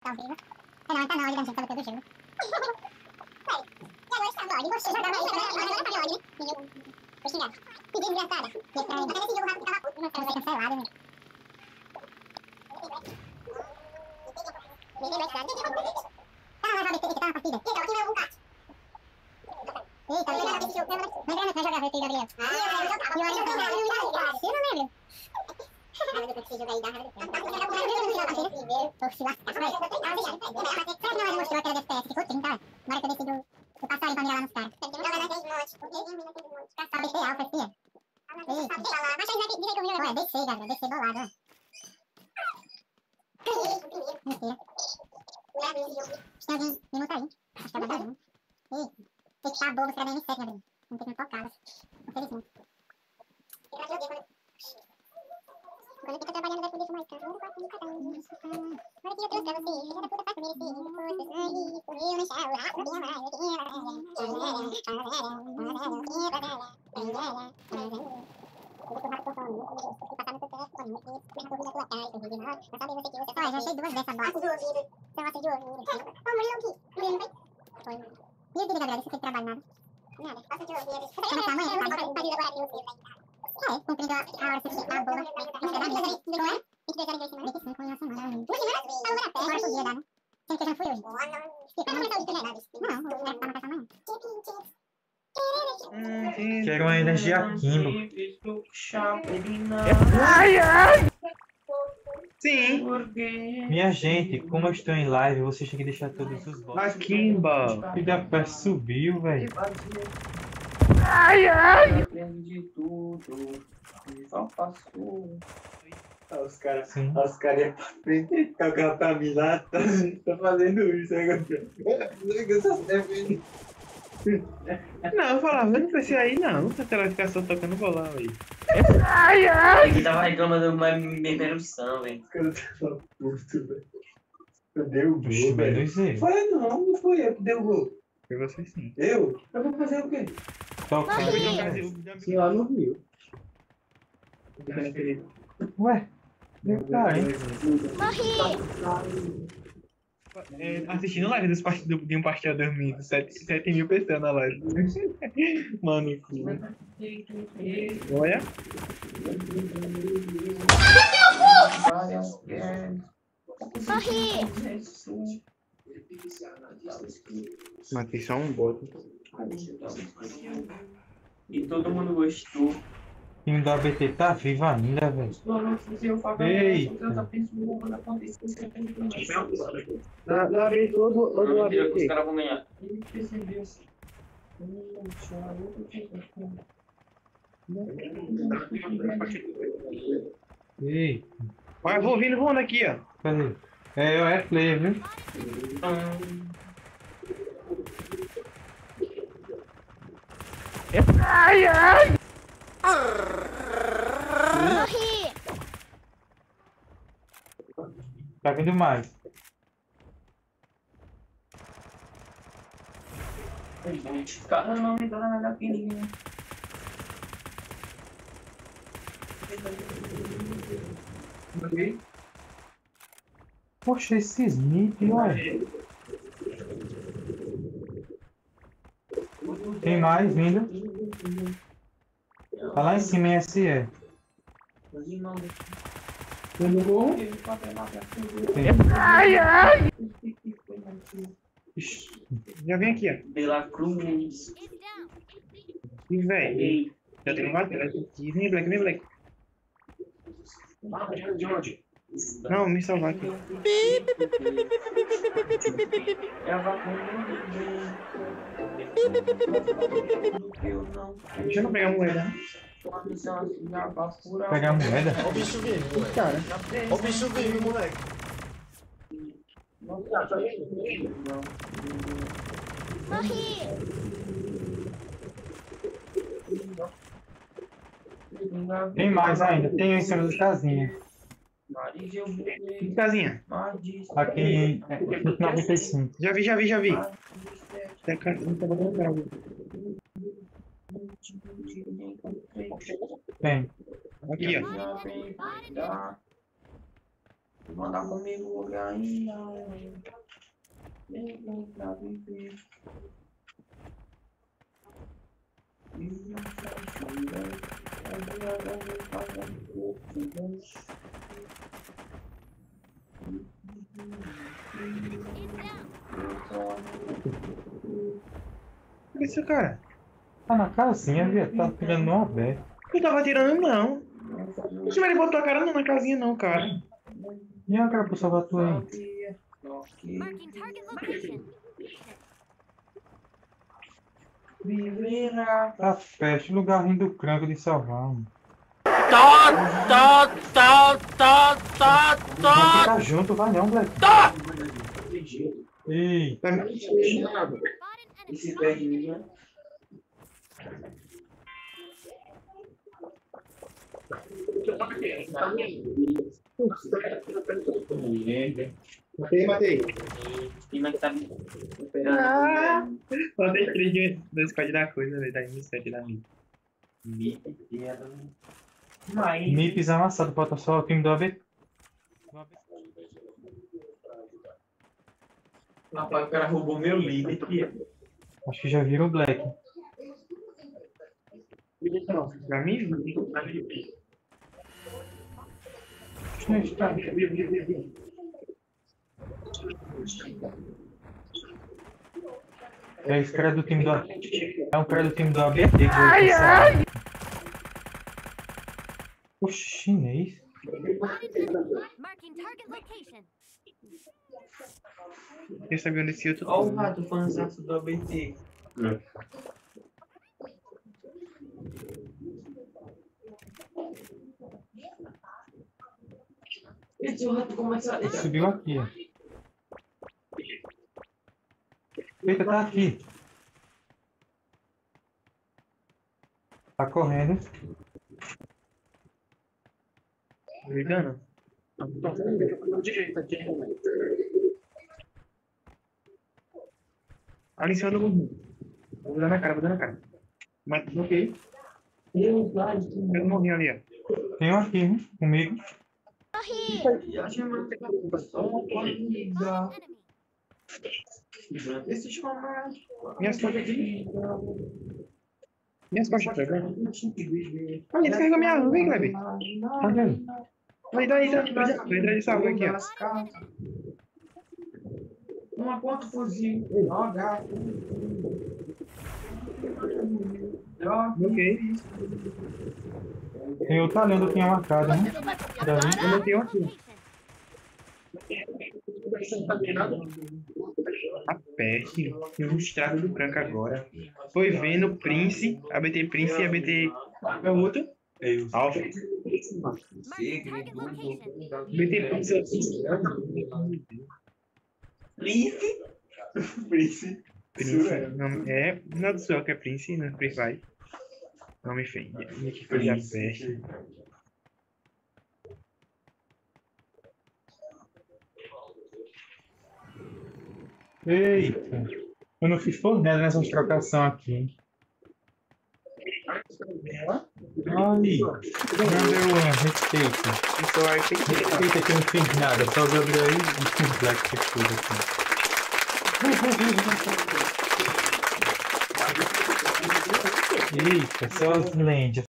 Tá vivo. É, não, tá não, ele vai sentar pelo gelo. E agora está dog. Você jogava aí, agora tá dog, né? Vou xingar. Que desgraçada. Até esse jogo rápido tava puto. Não foi cancelado, né? Ah, mas vai ter que tá na partida. Então, aqui vai um cate. Eita, eu jogava esse jogo. Lembrando que nós jogava esse Gabriel. Ah, eu jogava. Eu não lembro. Ah, depois que você jogar aí, dá raiva do tempo. Tô se lascando. Será que não mostrou aquela DPS que foi 30, velho? Na hora que eu desci do passarinho pra mirar lá nos caras. Tem que jogar naqueles montes. Caçar BT alfa, filha. Eita. Mas aí vai dizer que eu vi. Olha, descer, Gabriel. Descer bolado, ó. Mentira. Tem alguém minuto aí. Acho que é verdade. Eita. Tem que estar bobo, será bem M7, Gabriel. Não tem que tocar, infelizmente. Quando fica trabalhando vai poder fumar caro, quase de cada um. Olha que eu trouxe pra você, filha da puta, faça merecer. Depois do sangue, correu no chão, lá, sabia mais. Olha, já achei duas dessas bolas. São essas de ouvido. Morreu aqui. E o que, Gabriel? Você tem trabalho nada? Nada, passa de ouvido. Começar amanhã, tá? É, cumprindo a hora que você tá boa. Como é? 22 horas de 25 em uma semana. Uma semana? Agora por dia dá, né? Sendo que eu já fui hoje. Não começou o dia, né? Não, deve estar na casa amanhã. Quero uma energia Kimbo. Ai, ai! Sim. Minha gente, como eu estou em live, vocês têm que deixar todos os votos. A Kimba! E da pé subiu, velho. Ai, ai! Aprende de tudo. Só passou. Os caras iam pra frente, tocar pra mim lá, tá fazendo isso agora. Não, eu falava, não pensei aí não. Se ela ficar só tocando bolão aí. Ai, ai! Ele tava reclamando de uma interrupção, velho. Os caras estavam putos, velho. Eu dei o Oxe, gol, velho. menos eu. Foi não foi eu que dei o gol. Foi você sim. Eu? Eu vou fazer o quê? Tocando. Sim, lá no Rio. Ué, vem cá, hein? Assistindo live de um pastel dormindo. 7 mil pessoas na live. Mano, olha. Matei só um bot. E todo mundo gostou. O time do ABT tá vivo ainda, velho. Eita. Na vez todo Não, mentira que os caras vão ganhar. Eita. Olha, vou vindo voando aqui, ó. Cadê? É player, viu? Ai, ai! Tá vindo mais. Cara, não me dá nada aqui, ninguém. Poxa, esse Smith, olha. Tem mais vindo. Tá lá em cima em SE. Ai, ai! Ixi, Já vem aqui, ó. Pela Cruz. E, velho. Já tem uma bateria aqui. Vem, Black, vem, Black. De onde? Não, me salvar aqui. Deixa eu não pegar a moeda, né? pegar a moeda. Ó o bicho vivo, moleque. Cara, Ó o bicho vivo, moleque. Tem mais ainda. Tem em cima das casinhas. que casinha. Aqui em 95. Já vi, já vi, já vi. Não tá botando cara. Tem. Aqui, ó. Mandar comigo lugar ainda. Nem pra viver. Que isso, cara? Tá na casinha, viado. Tá tirando no aberto. Eu tava atirando, não. Você vai botar a cara não na casinha, não, cara. E a cara pro salvar tu aí? Marking target location. Viverá. Tá perto, lugarzinho do cranco de salvar, mano. Vamos ficar junto, vai não, Black. Ei, Tá me Spot an E enemy. se perde em mim, né? Matei. E mas tá me esperando. Mandei 3 do squad da coisa, velho. Da M7 da minha. Mas. Nips amassado, falta só o time do AB. Rapaz, o cara roubou meu líder aqui. Acho que já viram o Black. Pra mim, É esse cara do time do AB. É um cara do time do ABT que vai pensar. O chinês. Spotted enemy. Marking target location. eu sabia onde esse outro. Olha o rato fanzaço do ABT. Esse rato começa a. Subiu aqui, ó. Eita, tá aqui. Tá correndo. Ligando? Ali em cima do mundo. Vou dar na cara, vou dar na cara. Mas, ok. Eu morri ali, ó. Tem um aqui, hein, comigo. Spotted enemy. Esses comandos. Minhas costas aqui. Minhas costas, Kleber. Olha, descarregou minha arma, vem, Kleber. Cadê ele? Vai, daí, entra de salva aqui, ó. Uma ponta fuzil. Joga. Ok. Tem outro ali onde eu tinha marcado, né? Já vi. Eu botei um aqui. Aperte. Tem um estrago do branco agora. Foi vendo Prince, ABT Prince e ABT. Qual é o outro? Alpha. Marking target location. ABT Prince. Prince. Prince. Não é do céu que é Prince, não é Prince vai. Não me ofende. Que coisa peste. Eita. Eu não fiz por nada nessas trocação aqui, hein? Ai, number one, respeita. Isso aí tem que ter. Respeita que eu não fiz nada, só o Gabriel e o Black fez tudo aqui. Eita, só as lendas.